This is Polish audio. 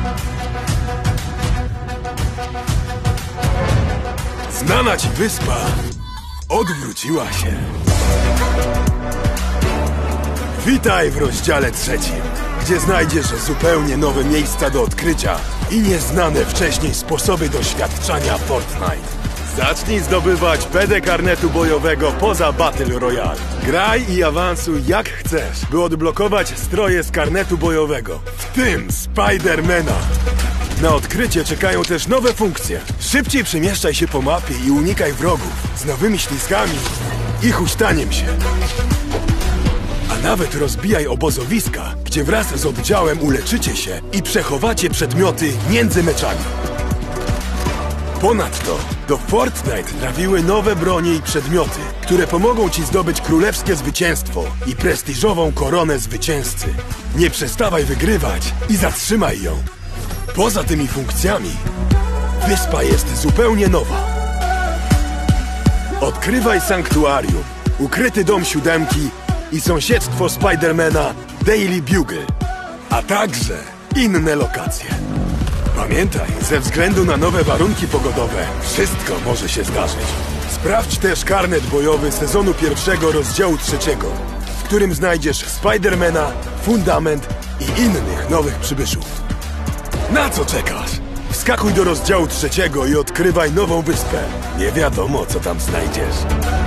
Znana ci wyspa odwróciła się. Witaj w rozdziale 3, gdzie znajdziesz zupełnie nowe miejsca do odkrycia i nieznane wcześniej sposoby doświadczania Fortnite. Zacznij zdobywać PD karnetu bojowego poza Battle Royale. Graj i awansuj jak chcesz, by odblokować stroje z karnetu bojowego, w tym Spidermana. Na odkrycie czekają też nowe funkcje. Szybciej przemieszczaj się po mapie i unikaj wrogów z nowymi ślizgami i huśtaniem się. A nawet rozbijaj obozowiska, gdzie wraz z oddziałem uleczycie się i przechowacie przedmioty między meczami. Ponadto do Fortnite trafiły nowe bronie i przedmioty, które pomogą ci zdobyć królewskie zwycięstwo i prestiżową koronę zwycięzcy. Nie przestawaj wygrywać i zatrzymaj ją. Poza tymi funkcjami, wyspa jest zupełnie nowa. Odkrywaj sanktuarium, ukryty dom 7 i sąsiedztwo Spidermana Daily Bugle, a także inne lokacje. Pamiętaj, ze względu na nowe warunki pogodowe, wszystko może się zdarzyć. Sprawdź też karnet bojowy sezonu 1 rozdziału 3, w którym znajdziesz Spidermana, Fundament i innych nowych przybyszów. Na co czekasz? Wskakuj do rozdziału 3 i odkrywaj nową wyspę. Nie wiadomo, co tam znajdziesz.